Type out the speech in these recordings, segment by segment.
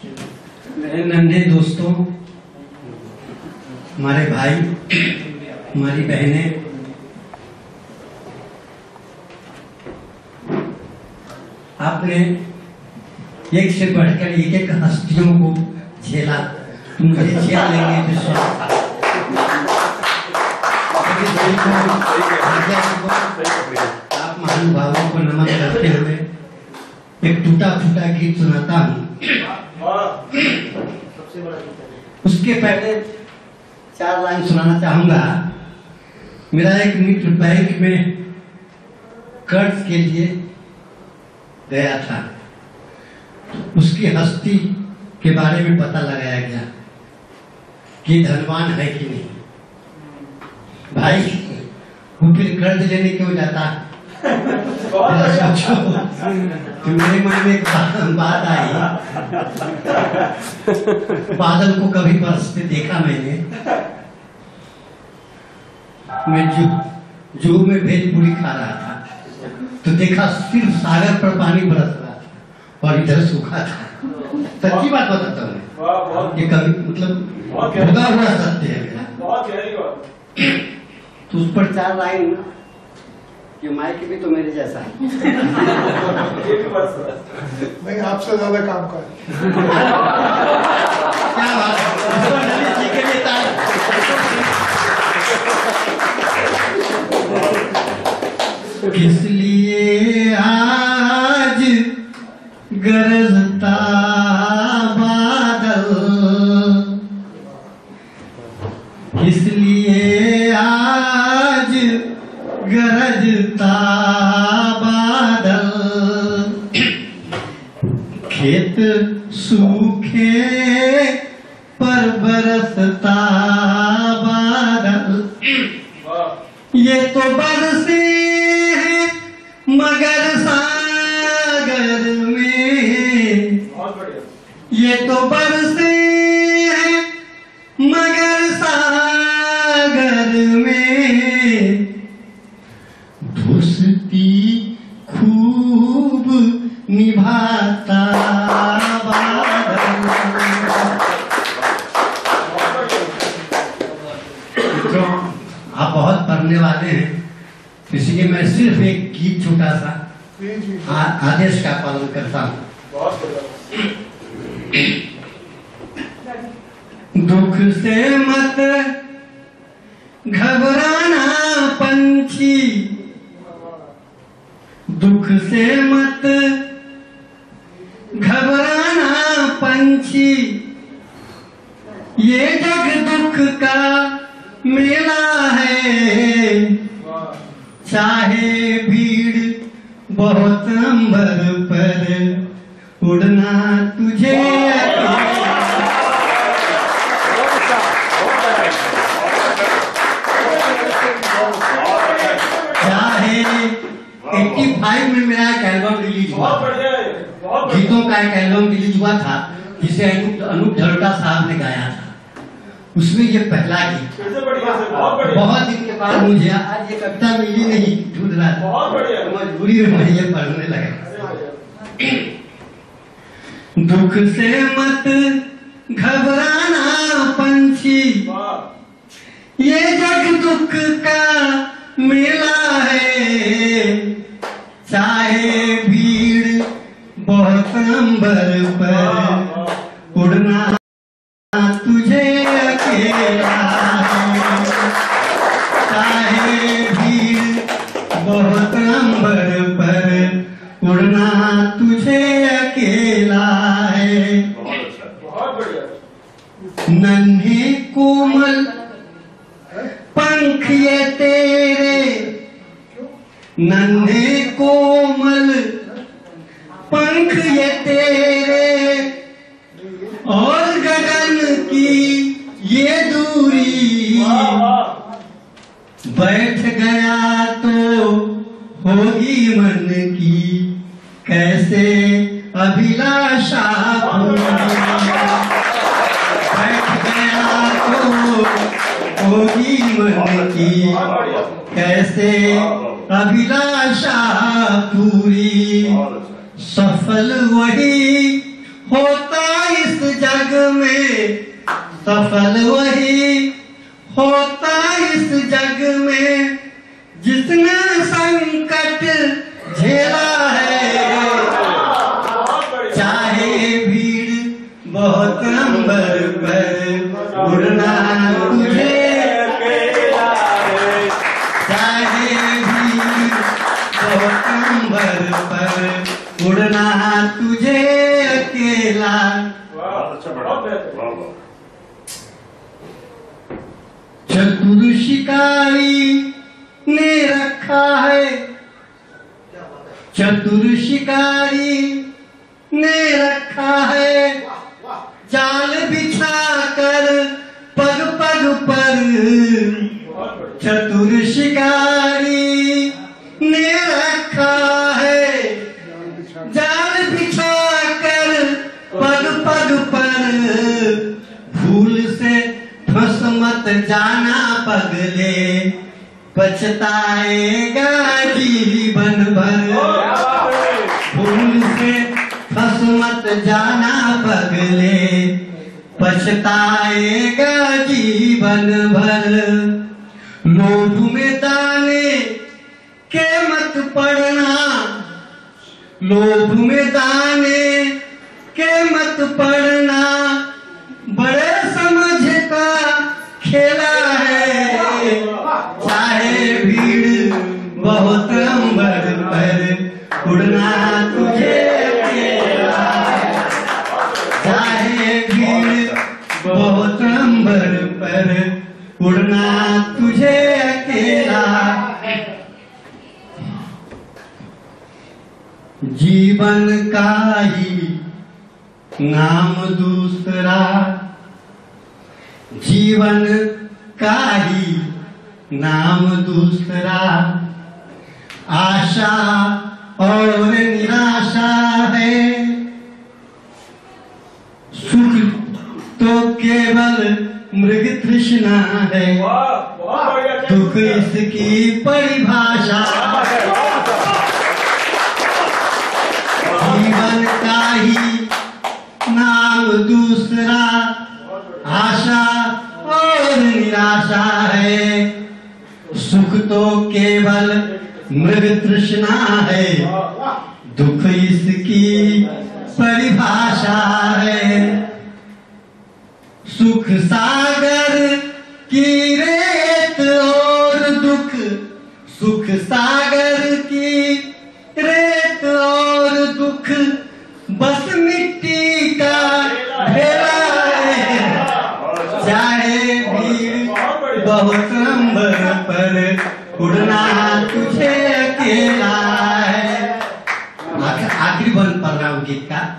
मेरे नन्हे दोस्तों, हमारे भाई, हमारी बहनें, आपने एक से बढ़कर एक हस्तियों को झेला, तुम मुझे झेल लेंगे विश्वास। आप महानुभावों को नमन करते हुए एक टूटा फूटा गीत सुनाता हूँ। उसके पहले 4 लाइन सुनाना चाहूंगा। मेरा एक मित्र बैंक में कर्ज के लिए गया था, उसकी हस्ती के बारे में पता लगाया गया कि धनवान है कि नहीं। भाई वो फिर कर्ज लेने क्यों जाता? सोचो, तो मेरे मन में एक बात आई। बादल को कभी बरसते देखा मैंने। मैं जू में भेलपुरी खा रहा था तो देखा सिर्फ सागर पर पानी बरस रहा था और इधर सूखा था। सच्ची बात बताता हूँ, ये कभी मतलब खुदा हुआ सत्य है मेरा। तो उस पर 4 लाइन, ये माइक भी तो मेरे जैसा है। नहीं, आपसे ज्यादा काम कर। क्या बात है? किस लिए आज गरजता बादल, किस लिए आज गरजता बादल, खेत सूखे पर बरसता बादल, ये तो बरसे हैं मगर सागर में, ये तो बरसे हैं मगर सागर में, दोस्ती खूब निभाता बादल। आप बहुत पढ़ने वाले हैं, इसलिए मैं सिर्फ एक गीत छोटा सा आदेश का पालन करता हूँ। दुख से मत घबराना पंछी, दुख से मत घबराना पंछी, ये जग दुख का मेला है, चाहे भीड़ बहुत अंबर पर उड़ना तुझे चाहे 85 में मेरा एक एल्बम रिलीज हुआ, गीतों का एक एल्बम रिलीज हुआ था जिसे अनूप जलोटा साहब ने गाया था। उसमें ये पहला गीत बहुत दिन के बाद मुझे आज ये कविता मिली नहीं, ढूंढ रहा था, मजबूरी में मैं ये पढ़ने लगा। दुख से मत घबराना पंछी, ये जग दुख का मेला है, चाहे भीड़ बहुत अंबर पर उड़ना तुझे अकेला, चाहे भीड़ बहुत अंबर पर उड़ना तुझे अकेला है। नन्हे कोमल पंख ये तेरे, नन्हे कोमल पंख ये तेरे, और गगन की ये दूरी, बैठ गया तो होगी मन की कैसे अभिलाषा पूरी, बैठ गया तो होगी मन की कैसे अभिलाषा पूरी, सफल वही होता इस जग में सफल वही होता इस जग में जिसने संकट झेला है। चाहे भीड़ बहुत अंबर पर उड़ना तुझे अकेला है। चाहे भीड़ बहुत अंबर पर उड़ना तुझे अकेला। चतुर शिकारी ने रखा है चतुर शिकारी ने रखा है जाल बिछा कर पग पग पर। चतुर शिकारी ने रखा है जाल बिछा कर पग पग पर। भूल से फंस मत जाना पगले पछताएगा जीवन भर। भूल से फंस मत जाना पगले पछताएगा जीवन भर। लोभ में दाने के मत पड़ना लोभ में दाने के मत पड़ना बड़े समझ का खेला है। चाहे भीड़ बहुत अंबर पर उड़ना तुझे अकेला है। चाहे भीड़ बहुत अंबर पर उड़ना तुझे अकेला। जीवन का ही नाम दूसरा जीवन का ही नाम दूसरा। आशा और निराशा है सुख तो केवल मृग तृष्णा है। दुख इसकी परिभाषा। जीवन का ही नाम दूसरा आशा और निराशा है। सुख तो केवल मृग तृष्णा है। दुख इसकी परिभाषा है। सुख सागर की रेत और दुख सुख सागर की रेत और दुख बस मिट्टी का ढेला है। चाहे भीड़ बहुत अंबर पर उड़ना तुझे अकेला है। आखिरी बंद पढ़ रहा हूं गीत का।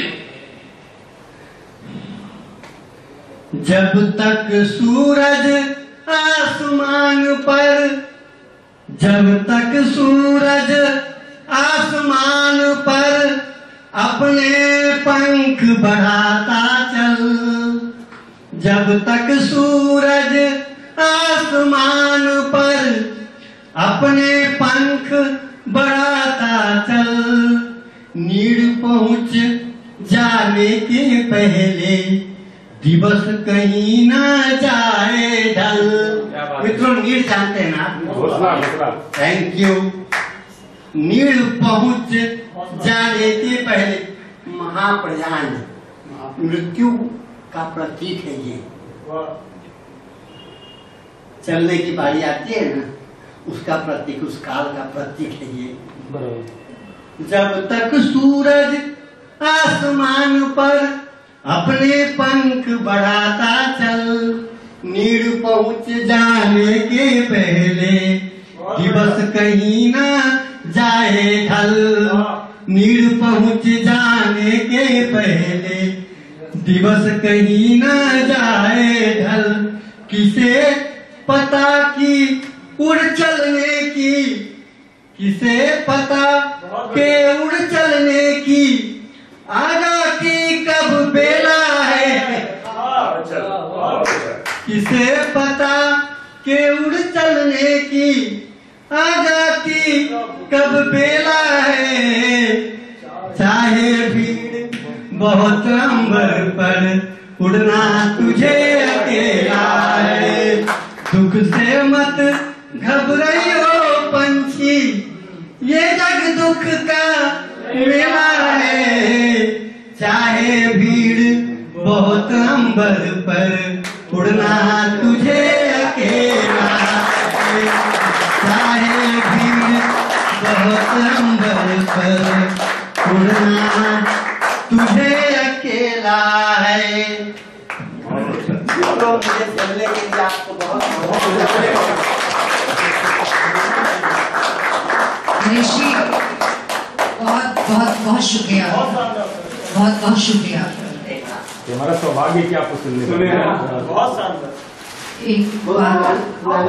जब तक सूरज आसमान पर जब तक सूरज आसमान पर अपने पंख बढ़ाता चल। जब तक सूरज आसमान पर अपने पंख बढ़ाता चल। नीड़ पहुंच जाने के पहले दिवस कहीं ना जाए ढल। मित्रों नीड़ जानते हैं ना? Thank you. नीड़ पहुंच जाने के पहले महाप्रयाण मृत्यु का प्रतीक है। ये चलने की बारी आती है ना उसका प्रतीक उस काल का प्रतीक है ये। जब तक सूरज आसमान पर अपने पंख बढ़ाता चल। नीड़ पहुंच जाने के पहले दिवस कहीं ना जाए ढल। नीड़ पहुंच जाने के पहले दिवस कहीं ना जाए ढल। किसे पता कि उड़ चलने की किसे पता के उड़ चलने की आगा की कब बेला है। किसे पता के उड़ चलने की आगा की कब बेला है। चाहे भीड़ बहुत अंबर पर उड़ना तुझे अकेला है। दुख से मत घबराइयो पंछी, ये जग दुख का मेला है। चाहे भीड़ बहुत अंबर पर उड़ना तुझे अकेला है। चाहे भीड़ बहुत अंबर पर उड़ना तुझे अकेला है। तो मुझे सुनने के लिए आपको बहुत ऋषि, बहुत बहुत बहुत शुक्रिया, बहुत बहुत शुक्रिया। हमारा सौभाग्य कि आपको सुनने बहुत शानदार। एक बात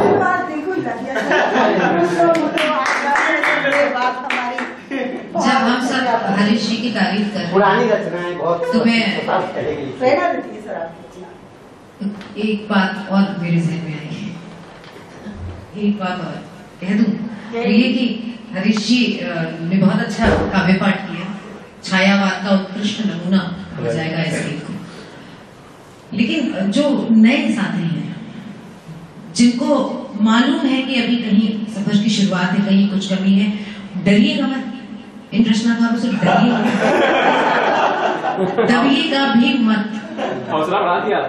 जब हम सब हरीश जी की तारीफ कर पुरानी रचनाएं बहुत तो मैं प्रेरणा देती है सर आपको। एक बात और मेरे जहन में आई है, एक बात और कह दूं, ये कि हरीश जी ने बहुत अच्छा काव्य पाठ किया, छायावाद का उत्कृष्ट नमूना हो जाएगा इस गीत को। लेकिन जो नए साथी हैं, जिनको मालूम है कि अभी कहीं सफर की शुरुआत है, कहीं कुछ कमी है, डरिएगा मत, इन रचनाकारों से डरिएगा, दबिएगा भी मत। हौसला बढ़ा दिया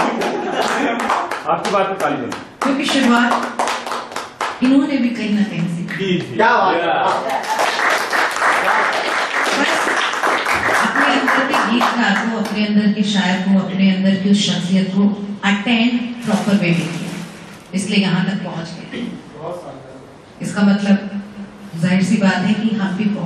आपकी बात में ताली बनी, क्योंकि शुरुआत इन्होंने भी कहीं ना कहीं से क्या बात है। बस अपने अंदर के गीतकार को, अपने अंदर के शायर को, अपने अंदर की उस शख्सियत को अटेंड प्रॉपर वे में किया, इसलिए यहाँ तक पहुंच गए। इसका मतलब जाहिर सी बात है कि हम भी